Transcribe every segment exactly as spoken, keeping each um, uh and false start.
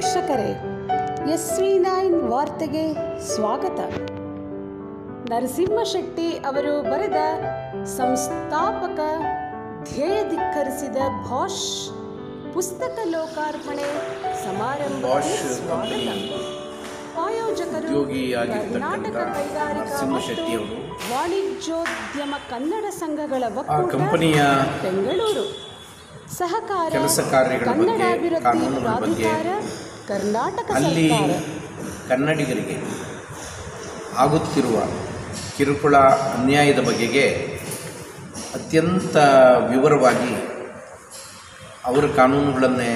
ವೀಕ್ಷಕರೇ, S V nine ವಾರ್ತೆಗೆ ಸ್ವಾಗತ. ನರಸಿಂಹಶೆಟ್ಟಿ ಅವರು ಬರೆದ ಸಂಸ್ಥಾಪಕ ಧ್ಯೇಯ ಧಿಕ್ಕರಿಸಿದ ಬಾಷ್ ಪುಸ್ತಕ ಲೋಕಾರ್ಪಣೆ ಸಮಾರಂಭಕ್ಕೆ ಸ್ವಾಗತ. ಆಯೋಜಕರು ಕರ್ನಾಟಕ ಕೈಗಾರಿಕಾ ಮತ್ತು ವಾಣಿಜ್ಯೋದ್ಯಮ ಕನ್ನಡ ಸಂಘಗಳ ಒಕ್ಕೂಟ ಬೆಂಗಳೂರು, ಸಹಕಾರ ಕನ್ನಡಾಭಿವೃದ್ಧಿ ಪ್ರಾಧಿಕಾರ ಕರ್ನಾಟಕ ಸರ್ಕಾರ. ಕನ್ನಡಿಗರಿಗೆ ಆಗುತ್ತಿರುವ ಕಿರುಕುಳ ಅನ್ಯಾಯದ ಬಗೆಗೆ ಅತ್ಯಂತ ವಿವರವಾಗಿ ಅವರ ಕಾನೂನುಗಳನ್ನೇ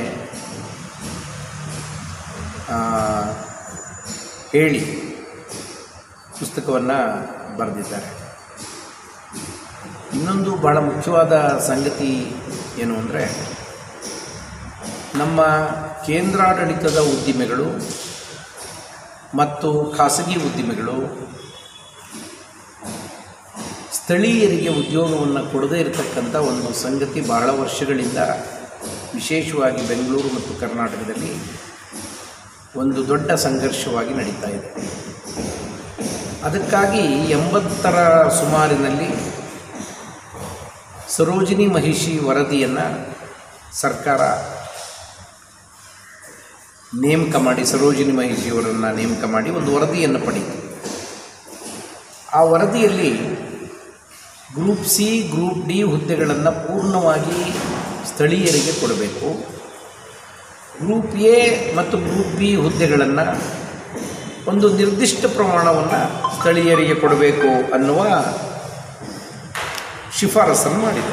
ಹೇಳಿ ಪುಸ್ತಕವನ್ನು ಬರೆದಿದ್ದಾರೆ. ಇನ್ನೊಂದು ಬಹಳ ಮುಖ್ಯವಾದ ಸಂಗತಿ ಏನು ಅಂದರೆ, ನಮ್ಮ ಕೇಂದ್ರಾಡಳಿತದ ಉದ್ದಿಮೆಗಳು ಮತ್ತು ಖಾಸಗಿ ಉದ್ದಿಮೆಗಳು ಸ್ಥಳೀಯರಿಗೆ ಉದ್ಯೋಗವನ್ನು ಕೊಡದೇ ಇರತಕ್ಕಂಥ ಒಂದು ಸಂಗತಿ ಬಹಳ ವರ್ಷಗಳಿಂದ ವಿಶೇಷವಾಗಿ ಬೆಂಗಳೂರು ಮತ್ತು ಕರ್ನಾಟಕದಲ್ಲಿ ಒಂದು ದೊಡ್ಡ ಸಂಘರ್ಷವಾಗಿ ನಡೀತಾ ಇದೆ. ಅದಕ್ಕಾಗಿ ಎಂಬತ್ತರ ಸುಮಾರಿನಲ್ಲಿ ಸರೋಜಿನಿ ಮಹಿಷಿ ವರದಿಯನ್ನು ಸರ್ಕಾರ ನೇಮಕ ಮಾಡಿ ಸರೋಜಿನಿ ಮಹಿಷಿಯವರನ್ನು ನೇಮಕ ಮಾಡಿ ಒಂದು ವರದಿಯನ್ನು ಪಡೆಯಿತು. ಆ ವರದಿಯಲ್ಲಿ ಗ್ರೂಪ್ ಸಿ ಗ್ರೂಪ್ ಡಿ ಹುದ್ದೆಗಳನ್ನು ಪೂರ್ಣವಾಗಿ ಸ್ಥಳೀಯರಿಗೆ ಕೊಡಬೇಕು, ಗ್ರೂಪ್ ಎ ಮತ್ತು ಗ್ರೂಪ್ ಬಿ ಹುದ್ದೆಗಳನ್ನು ಒಂದು ನಿರ್ದಿಷ್ಟ ಪ್ರಮಾಣವನ್ನು ಸ್ಥಳೀಯರಿಗೆ ಕೊಡಬೇಕು ಅನ್ನುವ ಶಿಫಾರಸನ್ನು ಮಾಡಿದೆ.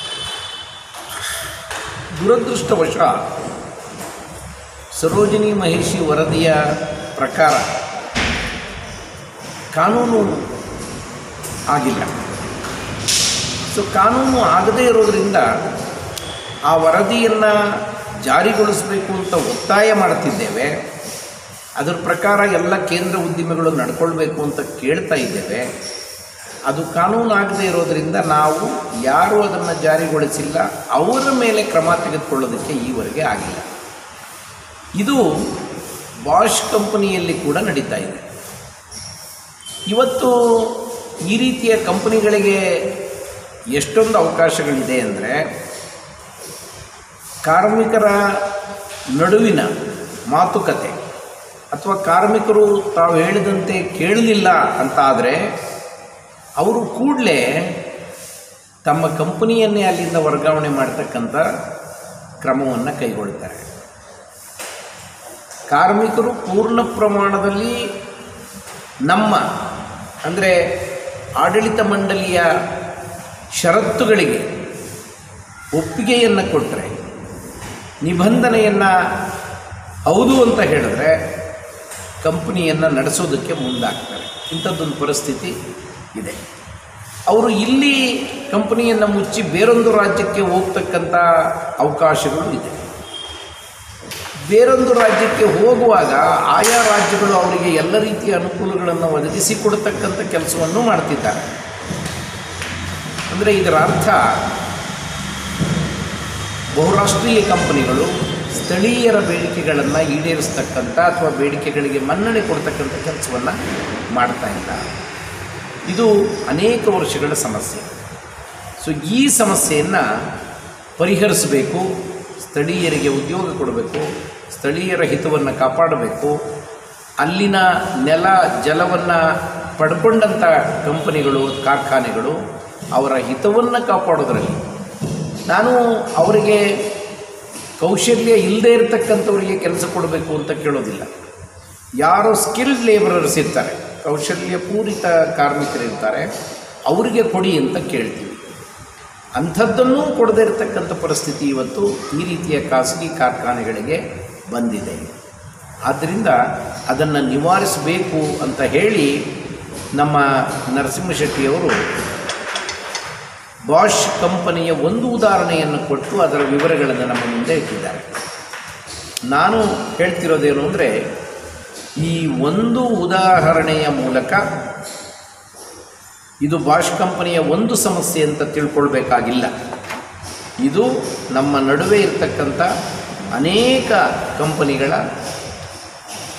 ದುರದೃಷ್ಟವಶ ಸರೋಜಿನಿ ಮಹಿಷಿ ವರದಿಯ ಪ್ರಕಾರ ಕಾನೂನು ಆಗಿಲ್ಲ. ಸೊ ಕಾನೂನು ಆಗದೇ ಇರೋದರಿಂದ ಆ ವರದಿಯನ್ನು ಜಾರಿಗೊಳಿಸಬೇಕು ಅಂತ ಒತ್ತಾಯ ಮಾಡ್ತಿದ್ದೇವೆ. ಅದರ ಪ್ರಕಾರ ಎಲ್ಲ ಕೇಂದ್ರ ಉದ್ದಿಮೆಗಳು ನಡ್ಕೊಳ್ಬೇಕು ಅಂತ ಕೇಳ್ತಾ ಇದ್ದೇವೆ. ಅದು ಕಾನೂನು ಆಗದೇ ಇರೋದರಿಂದ ನಾವು ಯಾರು ಅದನ್ನು ಜಾರಿಗೊಳಿಸಿಲ್ಲ ಅವರ ಮೇಲೆ ಕ್ರಮ ತೆಗೆದುಕೊಳ್ಳೋದಕ್ಕೆ ಈವರೆಗೆ ಆಗಿಲ್ಲ. ಇದು ಬಾಷ್ ಕಂಪನಿಯಲ್ಲಿ ಕೂಡ ನಡೀತಾ ಇದೆ. ಇವತ್ತು ಈ ರೀತಿಯ ಕಂಪನಿಗಳಿಗೆ ಎಷ್ಟೊಂದು ಅವಕಾಶಗಳಿದೆ ಅಂದರೆ, ಕಾರ್ಮಿಕರ ನಡುವಿನ ಮಾತುಕತೆ ಅಥವಾ ಕಾರ್ಮಿಕರು ತಾವು ಹೇಳಿದಂತೆ ಕೇಳಲಿಲ್ಲ ಅಂತ ಆದರೆ ಅವರು ಕೂಡಲೇ ತಮ್ಮ ಕಂಪನಿಯನ್ನೇ ಅಲ್ಲಿಂದ ವರ್ಗಾವಣೆ ಮಾಡ್ತಕ್ಕಂಥ ಕ್ರಮವನ್ನು ಕೈಗೊಳ್ತಾರೆ. ಕಾರ್ಮಿಕರು ಪೂರ್ಣ ಪ್ರಮಾಣದಲ್ಲಿ ನಮ್ಮ ಅಂದರೆ ಆಡಳಿತ ಮಂಡಳಿಯ ಷರತ್ತುಗಳಿಗೆ ಒಪ್ಪಿಗೆಯನ್ನು ಕೊಟ್ಟರೆ, ನಿಬಂಧನೆಯನ್ನು ಹೌದು ಅಂತ ಹೇಳಿದ್ರೆ ಕಂಪನಿಯನ್ನು ನಡೆಸೋದಕ್ಕೆ ಮುಂದಾಗ್ತಾರೆ. ಇಂಥದ್ದೊಂದು ಪರಿಸ್ಥಿತಿ ಇದೆ. ಅವರು ಇಲ್ಲಿ ಕಂಪನಿಯನ್ನು ಮುಚ್ಚಿ ಬೇರೊಂದು ರಾಜ್ಯಕ್ಕೆ ಹೋಗ್ತಕ್ಕಂಥ ಅವಕಾಶಗಳು ಇದೆ. ಬೇರೊಂದು ರಾಜ್ಯಕ್ಕೆ ಹೋಗುವಾಗ ಆಯಾ ರಾಜ್ಯಗಳು ಅವರಿಗೆ ಎಲ್ಲ ರೀತಿಯ ಅನುಕೂಲಗಳನ್ನು ಒದಗಿಸಿಕೊಡ್ತಕ್ಕಂಥ ಕೆಲಸವನ್ನು ಮಾಡ್ತಿದ್ದಾರೆ. ಅಂದರೆ ಇದರ ಅರ್ಥ ಬಹುರಾಷ್ಟ್ರೀಯ ಕಂಪನಿಗಳು ಸ್ಥಳೀಯರ ಬೇಡಿಕೆಗಳನ್ನು ಈಡೇರಿಸ್ತಕ್ಕಂಥ ಅಥವಾ ಬೇಡಿಕೆಗಳಿಗೆ ಮನ್ನಣೆ ಕೊಡ್ತಕ್ಕಂಥ ಕೆಲಸವನ್ನು ಮಾಡ್ತಾ ಇಲ್ಲ. ಇದು ಅನೇಕ ವರ್ಷಗಳ ಸಮಸ್ಯೆ. ಸೊ ಈ ಸಮಸ್ಯೆಯನ್ನು ಪರಿಹರಿಸಬೇಕು, ಸ್ಥಳೀಯರಿಗೆ ಉದ್ಯೋಗ ಕೊಡಬೇಕು, ಸ್ಥಳೀಯರ ಹಿತವನ್ನು ಕಾಪಾಡಬೇಕು. ಅಲ್ಲಿನ ನೆಲ ಜಲವನ್ನು ಪಡ್ಕೊಂಡಂಥ ಕಂಪನಿಗಳು ಕಾರ್ಖಾನೆಗಳು ಅವರ ಹಿತವನ್ನು ಕಾಪಾಡೋದರಲ್ಲಿ, ನಾನು ಅವರಿಗೆ ಕೌಶಲ್ಯ ಇಲ್ಲದೇ ಇರತಕ್ಕಂಥವರಿಗೆ ಕೆಲಸ ಕೊಡಬೇಕು ಅಂತ ಕೇಳೋದಿಲ್ಲ. ಯಾರು ಸ್ಕಿಲ್ಡ್ ಲೇಬರರ್ಸ್ ಇರ್ತಾರೆ, ಕೌಶಲ್ಯ ಪೂರಿತ ಕಾರ್ಮಿಕರಿರ್ತಾರೆ, ಅವರಿಗೆ ಕೊಡಿ ಅಂತ ಕೇಳ್ತೀವಿ. ಅಂಥದ್ದನ್ನೂ ಕೊಡದೇ ಇರತಕ್ಕಂಥ ಪರಿಸ್ಥಿತಿ ಇವತ್ತು ಈ ರೀತಿಯ ಖಾಸಗಿ ಕಾರ್ಖಾನೆಗಳಿಗೆ ಬಂದಿದೆ. ಆದ್ದರಿಂದ ಅದನ್ನು ನಿವಾರಿಸಬೇಕು ಅಂತ ಹೇಳಿ ನಮ್ಮ ನರಸಿಂಹಶೆಟ್ಟಿಯವರು ಬಾಷ್ ಕಂಪನಿಯ ಒಂದು ಉದಾಹರಣೆಯನ್ನು ಕೊಟ್ಟು ಅದರ ವಿವರಗಳನ್ನು ನಮ್ಮ ಮುಂದೆ ಇಟ್ಟಿದ್ದಾರೆ. ನಾನು ಹೇಳ್ತಿರೋದೇನು ಅಂದರೆ, ಈ ಒಂದು ಉದಾಹರಣೆಯ ಮೂಲಕ ಇದು ಬಾಷ್ ಕಂಪನಿಯ ಒಂದು ಸಮಸ್ಯೆ ಅಂತ ತಿಳ್ಕೊಳ್ಬೇಕಾಗಿಲ್ಲ. ಇದು ನಮ್ಮ ನಡುವೆ ಇರತಕ್ಕಂಥ ಅನೇಕ ಕಂಪನಿಗಳ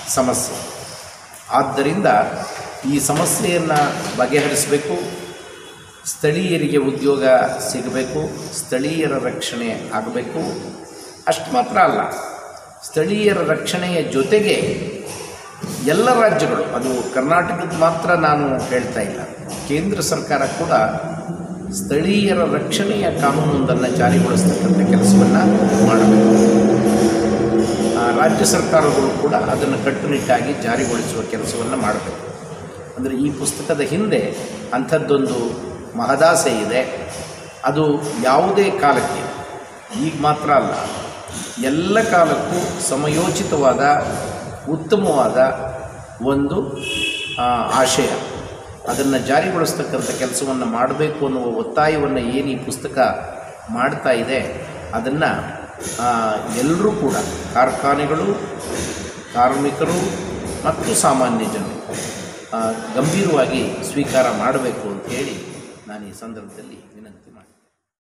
ಸಮಸ್ಯೆ. ಆದ್ದರಿಂದ ಈ ಸಮಸ್ಯೆಯನ್ನು ಬಗೆಹರಿಸಬೇಕು. ಸ್ಥಳೀಯರಿಗೆ ಉದ್ಯೋಗ ಸಿಗಬೇಕು, ಸ್ಥಳೀಯರ ರಕ್ಷಣೆ ಆಗಬೇಕು. ಅಷ್ಟು ಮಾತ್ರ ಅಲ್ಲ, ಸ್ಥಳೀಯರ ರಕ್ಷಣೆಯ ಜೊತೆಗೆ ಎಲ್ಲ ರಾಜ್ಯಗಳು, ಅದು ಕರ್ನಾಟಕದ ಮಾತ್ರ ನಾನು ಹೇಳ್ತಾ ಇಲ್ಲ, ಕೇಂದ್ರ ಸರ್ಕಾರ ಕೂಡ ಸ್ಥಳೀಯರ ರಕ್ಷಣೆಯ ಕಾನೂನೊಂದನ್ನು ಜಾರಿಗೊಳಿಸ್ತಕ್ಕಂಥ ಕೆಲಸವನ್ನು ಮಾಡಬೇಕು. ರಾಜ್ಯ ಸರ್ಕಾರಗಳು ಕೂಡ ಅದನ್ನು ಕಟ್ಟುನಿಟ್ಟಾಗಿ ಜಾರಿಗೊಳಿಸುವ ಕೆಲಸವನ್ನು ಮಾಡಬೇಕು. ಅಂದರೆ ಈ ಪುಸ್ತಕದ ಹಿಂದೆ ಅಂಥದ್ದೊಂದು ಮಹದಾಸೆ ಇದೆ. ಅದು ಯಾವುದೇ ಕಾಲಕ್ಕೆ, ಈಗ ಮಾತ್ರ ಅಲ್ಲ, ಎಲ್ಲ ಕಾಲಕ್ಕೂ ಸಮಯೋಚಿತವಾದ ಉತ್ತಮವಾದ ಒಂದು ಆಶಯ. ಅದನ್ನು ಜಾರಿಗೊಳಿಸ್ತಕ್ಕಂಥ ಕೆಲಸವನ್ನು ಮಾಡಬೇಕು ಅನ್ನುವ ಒತ್ತಾಯವನ್ನು ಏನು ಈ ಪುಸ್ತಕ ಮಾಡ್ತಾ ಇದೆ, ಅದನ್ನು ಎಲ್ಲರೂ ಕೂಡ, ಕಾರ್ಖಾನೆಗಳು, ಕಾರ್ಮಿಕರು ಮತ್ತು ಸಾಮಾನ್ಯ ಜನರು ಗಂಭೀರವಾಗಿ ಸ್ವೀಕಾರ ಮಾಡಬೇಕು ಅಂತ ಹೇಳಿ ನಾನು ಈ ಸಂದರ್ಭದಲ್ಲಿ